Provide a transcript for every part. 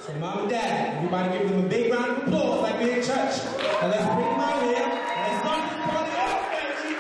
So mom and dad, everybody give them a big round of applause like we're in church. And let's bring them out here. And let's start this party off, baby.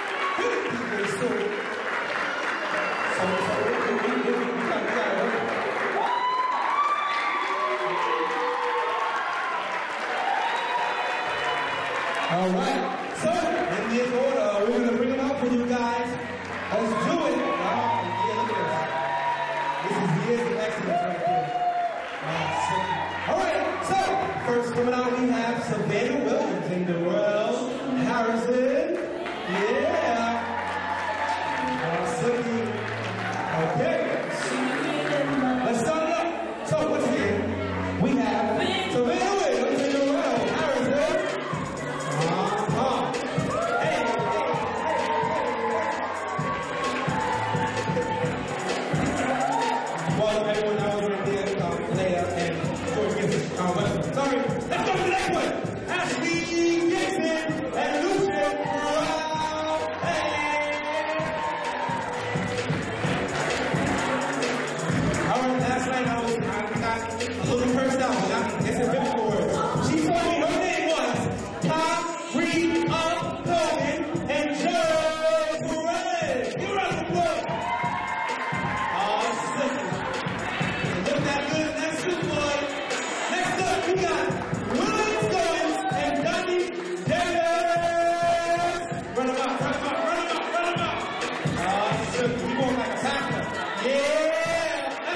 All right. So, in this order, we're going to bring them out for you guys. Let's do it. Oh, yeah, look at this. This is years of excellence right here. All right, so first coming out we have Savannah Williams and Darrell Harrison. Yeah. Awesome. Okay. Let's start it up. So once again, we have Savannah Williams and Darrell Harrison. Hey. Well, everyone knows right there, Leia and sorry, let's go to the next one. Ashley Gibson and Lucian Brown. Hey. All right, last night I got a little cursed out, but it's a biblical word. She told me her name was Kyrie Logan and Gerald Perez. Give her a round of applause. Awesome. Look that good, that's super boy. Next up, we got William Goins and Donnie Davis. Run them out, run them out, run them out, run them out. Awesome. We going like a tackler. Yeah.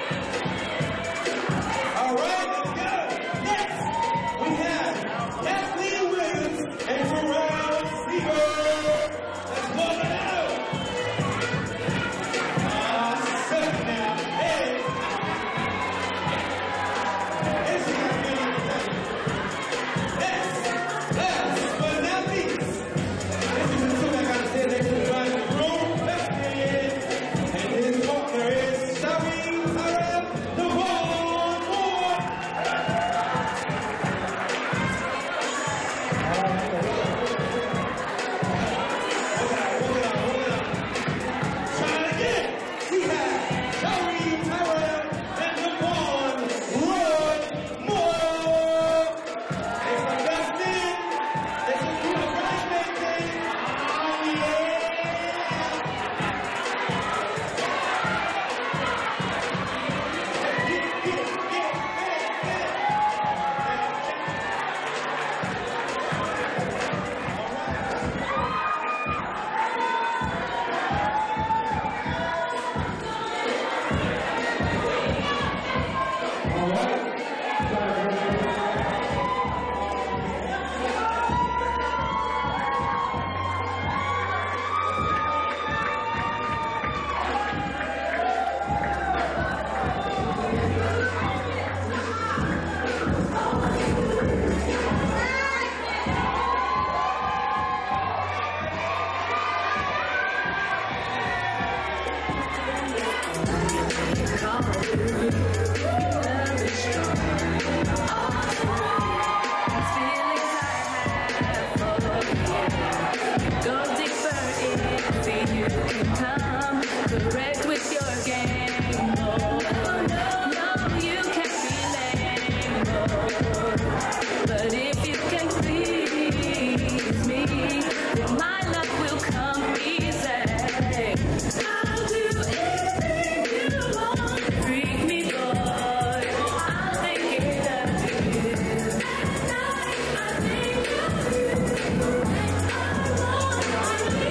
All right, let's go. Next, we have Kathleen Williams and Terrell Seaver. Let's walk it out. Awesome now. Hey. Last but not least, this is the two that got to stand next to the drive of the room. And his partner is Shari Tara Devon Moore. Try it again. We have Shari Tara and Devon Moore. Correct with your game, no, you can't be lame, no. But if you can please me, then my love will come easy. I'll do anything you want, freak me, boy, I'll take it up to you. At night, I think of you, I want to be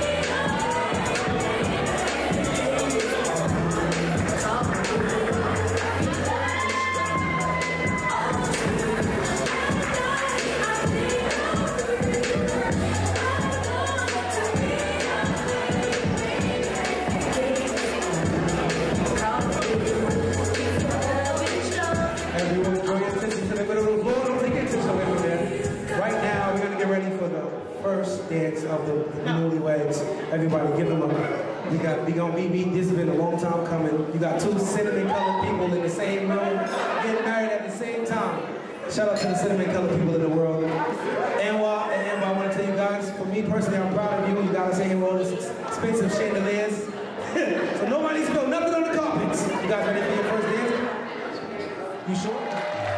Everyone, draw your attention to the middle of the floor. Don't take your attention away from there. Right now, we're going to get ready for the first dance of the newlyweds. Everybody, give them a... We gonna be this has been a long time coming. You got two cinnamon colored people in the same room, getting married at the same time. Shout out to the cinnamon colored people in the world. And I want to tell you guys, for me personally, I'm proud of you. You guys ain't all this expensive chandeliers. So nobody spilled nothing on the carpets. You guys ready for your first dance? You sure?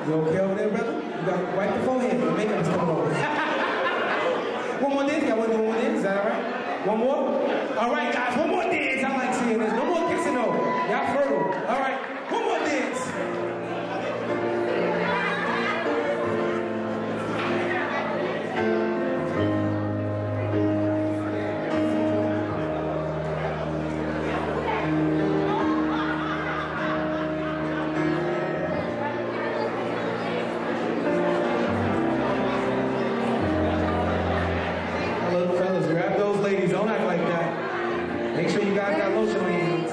You okay over there, brother? You got to wipe the forehead. Your makeup is coming over. One more dance. Y'all want to do one more dance? Is that all right? One more? All right, guys. One more dance. I like seeing this. No more kissing, though. Y'all fertile. All right. One more dance. Fellas, grab those ladies. Don't act like that. Make sure you guys got lotion on your hands.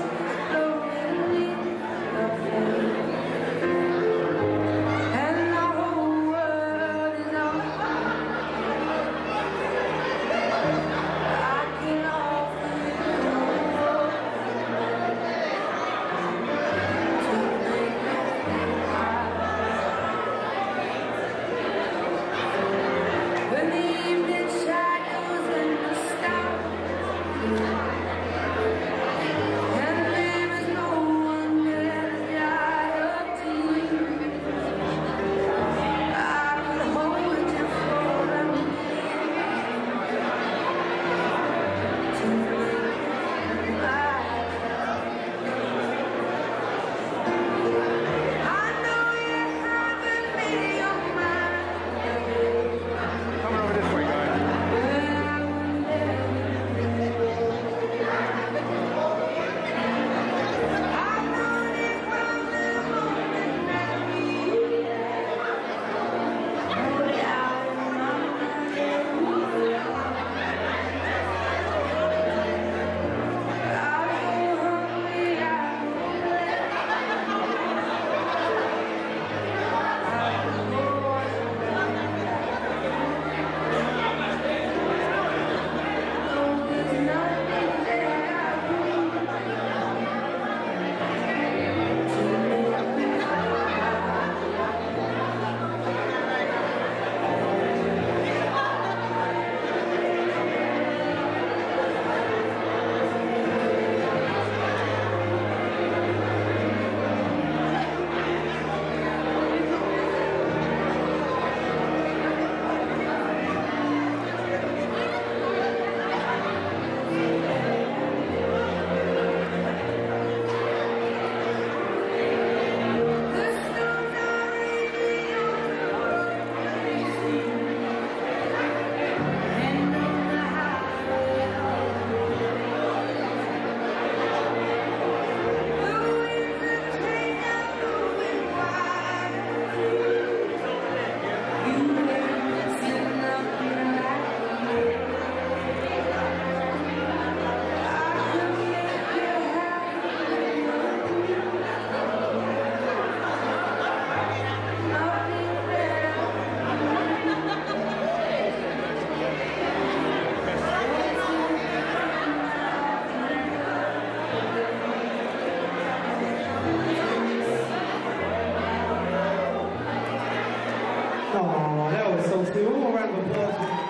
Oh, that was so sweet. One more round of applause.